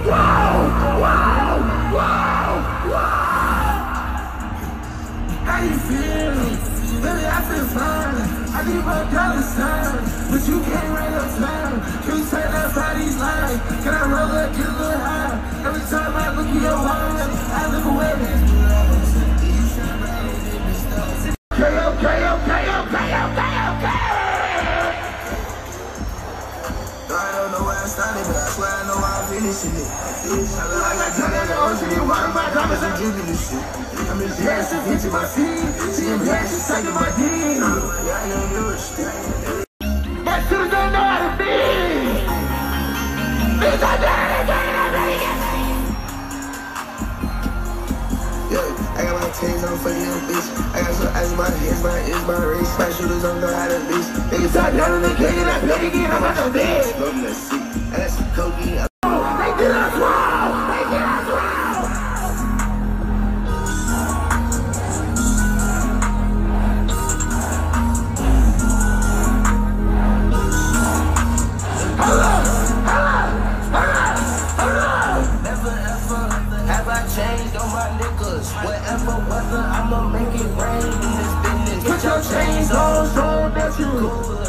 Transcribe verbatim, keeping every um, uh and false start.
How you feel? Baby, I feel fine. I need my dollar sign, but you can't write up time. Can you turn up how these lines? Can I roll up, get a little high? Every time I look at your eyes, I look away. K O, K O, K O, K O, K O, K O. I don't know where I started, but I swear I know where I'm finishing it. I look like I turn out the ocean, you water my diamonds, I'm dripping this shit. I'm just dancing, hitting my feet. See him dancing, taking my D. That shit don't know how to be. Bitch, I did it, yeah, I got my tails on for you, bitch. I got some ice in my hands, my ears, my wrist. My shooters don't know how to bitch. Niggas talk down on the king and I play again, I'm on the bed. Smoking that shit, I got some cocaine. They did us wrong, they did us wrong. Whatever weather, I'ma make it rain in this business. Put your chains on, so that you cool.